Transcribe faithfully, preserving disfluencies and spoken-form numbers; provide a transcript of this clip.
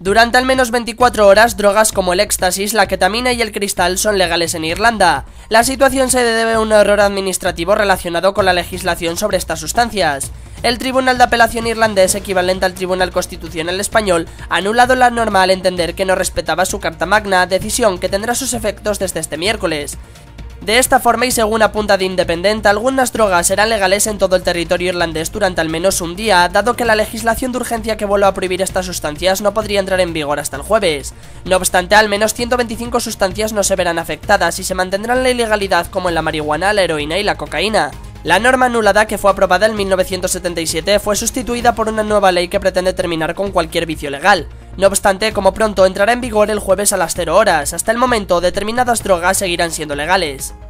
Durante al menos veinticuatro horas, drogas como el éxtasis, la ketamina y el cristal son legales en Irlanda. La situación se debe a un error administrativo relacionado con la legislación sobre estas sustancias. El Tribunal de Apelación irlandés, equivalente al Tribunal Constitucional español, ha anulado la norma al entender que no respetaba su Carta Magna, decisión que tendrá sus efectos desde este miércoles. De esta forma, y según apunta The Independent, algunas drogas serán legales en todo el territorio irlandés durante al menos un día, dado que la legislación de urgencia que voló a prohibir estas sustancias no podría entrar en vigor hasta el jueves. No obstante, al menos ciento veinticinco sustancias no se verán afectadas y se mantendrán la ilegalidad, como en la marihuana, la heroína y la cocaína. La norma anulada, que fue aprobada en mil novecientos setenta y siete, fue sustituida por una nueva ley que pretende terminar con cualquier vicio legal. No obstante, como pronto entrará en vigor el jueves a las cero horas, hasta el momento determinadas drogas seguirán siendo legales.